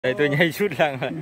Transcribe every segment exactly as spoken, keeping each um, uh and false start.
Đây tôi nhảy sút lăng rồi.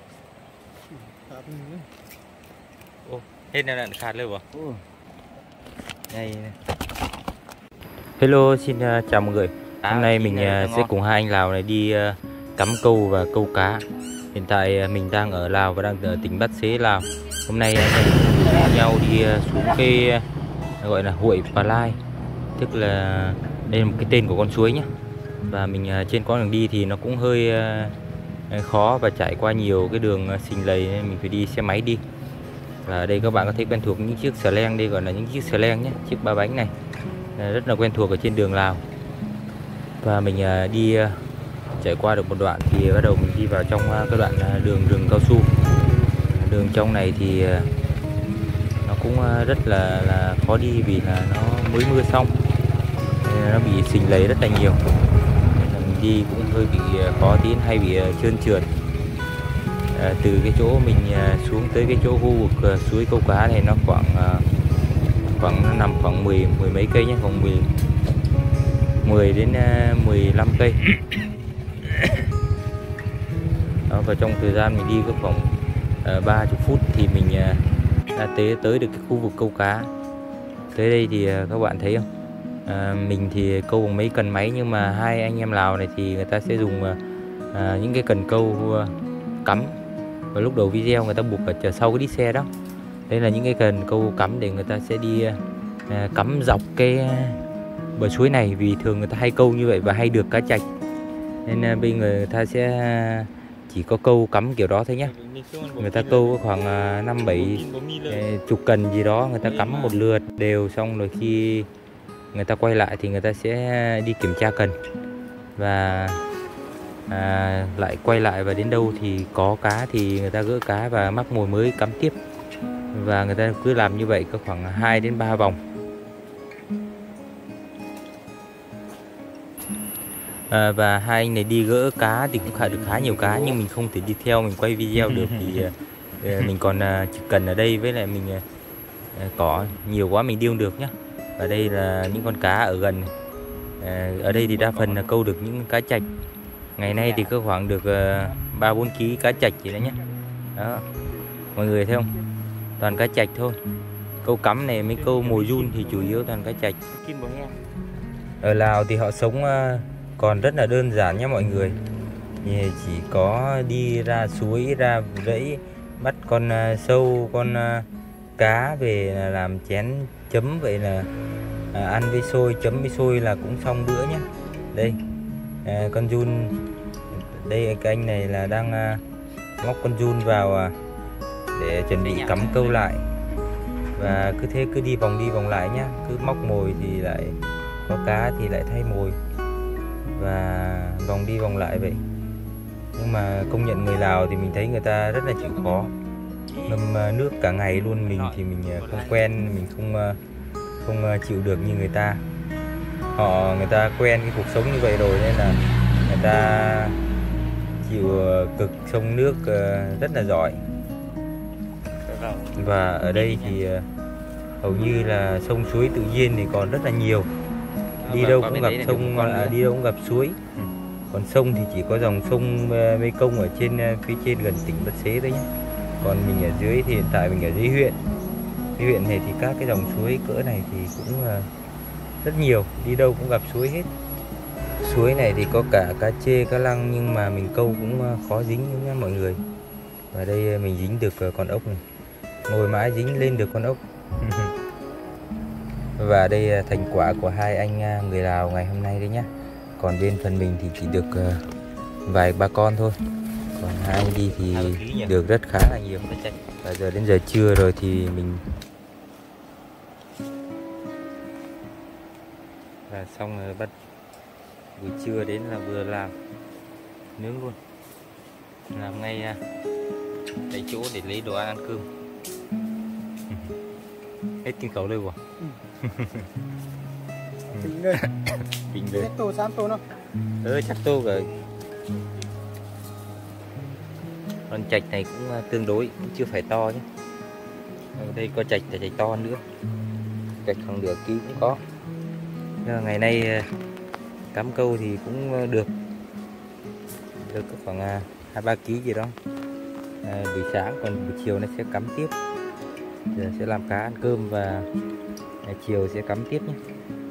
Ô, hết nào đạn khát luôn bỏ. Đây. Hello, xin uh, chào mọi người. Hôm nay mình uh, sẽ cùng hai anh Lào này đi uh, cắm câu và câu cá. Hiện tại uh, mình đang ở Lào và đang ở tỉnh Bát Xế, Lào. Hôm nay anh em cùng nhau đi uh, xuống cái uh, gọi là Huệ Pà Lai, tức là đây là một cái tên của con suối nhé. Và mình uh, trên con đường đi thì nó cũng hơi uh, khó và trải qua nhiều cái đường uh, xình lầy nên mình phải đi xe máy đi. Và ở đây các bạn có thấy quen thuộc những chiếc xà leng, đây gọi là những chiếc xà leng nhé, chiếc ba bánh này rất là quen thuộc ở trên đường Lào. Và mình đi trải qua được một đoạn thì bắt đầu mình đi vào trong cái đoạn đường rừng cao su. Đường trong này thì nó cũng rất là, là khó đi vì là nó mới mưa xong, nó bị sình lầy rất là nhiều. Mình đi cũng hơi bị khó tí, hay bị trơn trượt. À, từ cái chỗ mình xuống tới cái chỗ khu vực suối câu cá này nó khoảng khoảng nó nằm khoảng mười mười mấy cây nhé, khoảng mười mười đến mười lăm cây. Đó, và trong thời gian mình đi có khoảng uh, ba mươi phút thì mình uh, đã tới tới được cái khu vực câu cá. Tới đây thì uh, các bạn thấy không? Uh, mình thì câu bằng mấy cần máy, nhưng mà hai anh em Lào này thì người ta sẽ dùng uh, uh, những cái cần câu uh, cắm. Và lúc đầu video người ta buộc ở chờ sau cái đít xe đó. Đây là những cái cần câu cắm để người ta sẽ đi uh, cắm dọc cái bờ suối này, vì thường người ta hay câu như vậy và hay được cá trạch, nên uh, bây giờ người ta sẽ chỉ có câu cắm kiểu đó thôi nhé. Người ta câu khoảng uh, năm bảy uh, chục cần gì đó, người ta cắm một lượt đều, xong rồi khi người ta quay lại thì người ta sẽ đi kiểm tra cần và à, lại quay lại, và đến đâu thì có cá thì người ta gỡ cá và mắc mồi mới cắm tiếp. Và người ta cứ làm như vậy có khoảng hai đến ba vòng. À, và hai anh này đi gỡ cá thì cũng khá được khá nhiều cá, nhưng mình không thể đi theo mình quay video được thì uh, mình còn uh, chỉ cần ở đây, với lại mình uh, có nhiều quá mình đi không được nhá. Ở đây là những con cá ở gần. Uh, ở đây thì đa phần là câu được những cá trạch. Ngày nay thì có khoảng được ba bốn ký cá trạch gì đấy nhé. Đó, mọi người thấy không? Toàn cá trạch thôi. Câu cắm này mấy câu mồi giun thì chủ yếu toàn cá trạch. Ở Lào thì họ sống còn rất là đơn giản nhé mọi người. Chỉ có đi ra suối, ra rẫy, bắt con sâu, con cá về là làm chén chấm, vậy là ăn với xôi, chấm với xôi là cũng xong bữa nhé. Đây, à, con giun. Đây cái anh này là đang à, móc con giun vào à, để chuẩn bị cắm câu lại. Và cứ thế cứ đi vòng đi vòng lại nhá, cứ móc mồi thì lại có cá thì lại thay mồi, và vòng đi vòng lại vậy. Nhưng mà công nhận người Lào thì mình thấy người ta rất là chịu khó, ngâm nước cả ngày luôn. Mình thì mình không quen, mình không không chịu được như người ta. Họ người ta quen cái cuộc sống như vậy rồi nên là người ta chịu cực sông nước rất là giỏi. Và ở đây thì hầu như là sông suối tự nhiên thì còn rất là nhiều. Đi đâu cũng gặp sông, à, đi đâu cũng gặp suối. Còn sông thì chỉ có dòng sông Mê Công ở trên phía trên gần tỉnh Bát Xế thôi nhé. Còn mình ở dưới thì hiện tại mình ở dưới huyện. Cái huyện này thì các cái dòng suối cỡ này thì cũng rất nhiều, đi đâu cũng gặp suối hết. Suối này thì có cả cá trê, cá lăng, nhưng mà mình câu cũng khó dính nha mọi người. Và đây mình dính được con ốc này, ngồi mãi dính lên được con ốc. Và đây thành quả của hai anh người Lào ngày hôm nay đấy nhá. Còn bên phần mình thì chỉ được vài ba con thôi, còn hai anh đi thì được rất khá là nhiều. Và giờ đến giờ trưa rồi thì mình là xong rồi, bắt buổi trưa đến là vừa làm nướng luôn, làm ngay tại chỗ để lấy đồ ăn ăn cơm. Hết kim cẩu luôn rồi. Bình đây. Bình đây. Tô sám tô nó. Ừ, chắc tô rồi. Con trạch này cũng tương đối, cũng chưa phải to nhé. Ở đây có trạch, trạch to nữa. Trạch khoảng nửa ký cũng có. Ngày nay cắm câu thì cũng được được khoảng hai ba ký gì đó. À, buổi sáng còn buổi chiều nó sẽ cắm tiếp. Giờ sẽ làm cá ăn cơm và à, chiều sẽ cắm tiếp nhé.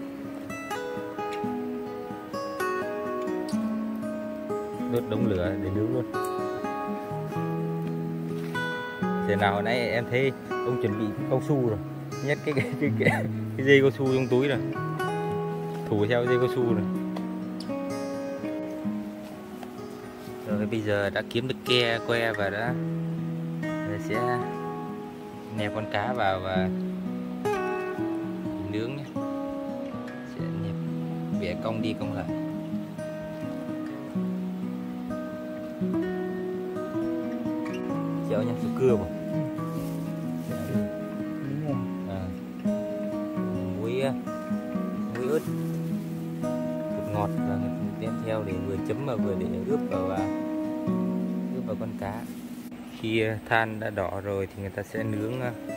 Đốt đống lửa để nướng luôn. Giờ nào hồi nãy em thấy ông chuẩn bị cao su rồi, nhét cái cái cái cái, cái dây cao su trong túi rồi, thủ theo dây cao su rồi. Rồi bây giờ đã kiếm được ke que và đã sẽ nẹp con cá vào và nướng nhé. Sẽ nẹp bẻ cong đi cong lại. Chéo nha, sữa cưa mà. À, muối muối ớt, bột ngọt và đem theo để vừa chấm mà vừa để ướp vào và ướp vào con cá. Khi than đã đỏ rồi thì người ta sẽ nướng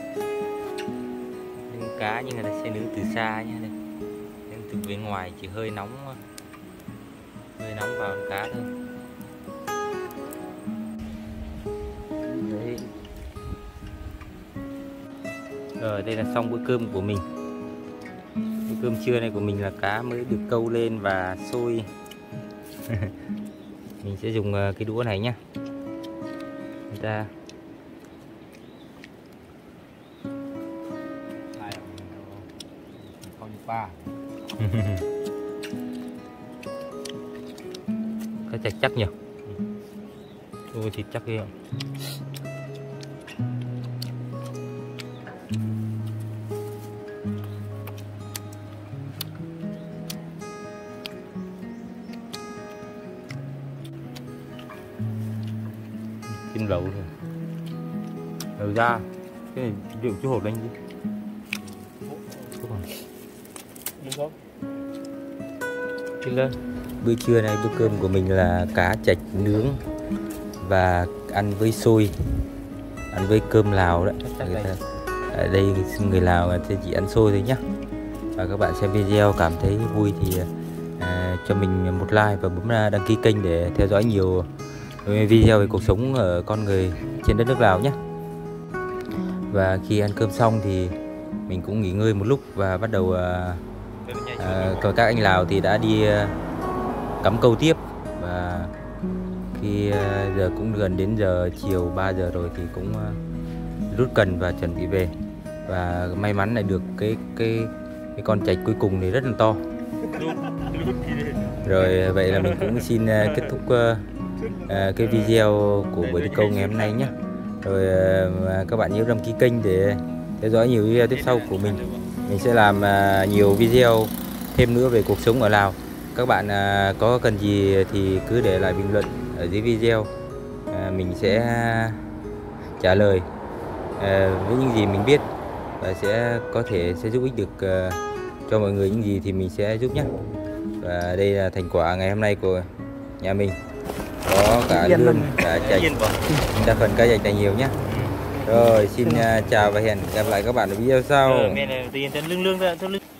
nướng cá, nhưng người ta sẽ nướng từ xa nhé. Đây, nướng từ bên ngoài chỉ hơi nóng hơi nóng vào con cá thôi. Đấy. Rồi đây là xong bữa cơm của mình. Bữa cơm trưa này của mình là cá mới được câu lên và sôi. Mình sẽ dùng cái đũa này nhá. Người ta cái chặt chắc nhỉ. Ôi thịt chắc ghê. Kim lẩu rồi. Đầu ra cái này rượu chú hột lên đi. Lên. Bữa trưa này bữa cơm của mình là cá chạch nướng và ăn với xôi, ăn với cơm Lào đấy. Người ta, ở đây người Lào thì chỉ ăn xôi thôi nhá. Và các bạn xem video cảm thấy vui thì à, cho mình một like và bấm đăng ký kênh để theo dõi nhiều video về cuộc sống ở con người trên đất nước Lào nhé. Và khi ăn cơm xong thì mình cũng nghỉ ngơi một lúc và bắt đầu à, à, còn các anh Lào thì đã đi à, cắm câu tiếp. Và khi à, giờ cũng gần đến giờ chiều ba giờ rồi thì cũng à, rút cần và chuẩn bị về. Và may mắn lại được cái cái cái con chạch cuối cùng này rất là to. Rồi vậy là mình cũng xin à, kết thúc à, à, cái video của buổi đi câu ngày hôm nay nhé. Rồi à, các bạn nhớ đăng ký kênh để theo dõi nhiều video tiếp sau của mình. Mình sẽ làm à, nhiều video thêm nữa về cuộc sống ở Lào. Các bạn à, có cần gì thì cứ để lại bình luận ở dưới video. À, mình sẽ trả lời à, với những gì mình biết và sẽ có thể sẽ giúp ích được à, cho mọi người những gì thì mình sẽ giúp nhé. Và đây là thành quả ngày hôm nay của nhà mình. Có cả lươn, cả chạch, đa phần cá chạch là nhiều nhé. Rồi xin uh, chào và hẹn gặp lại các bạn ở video sau.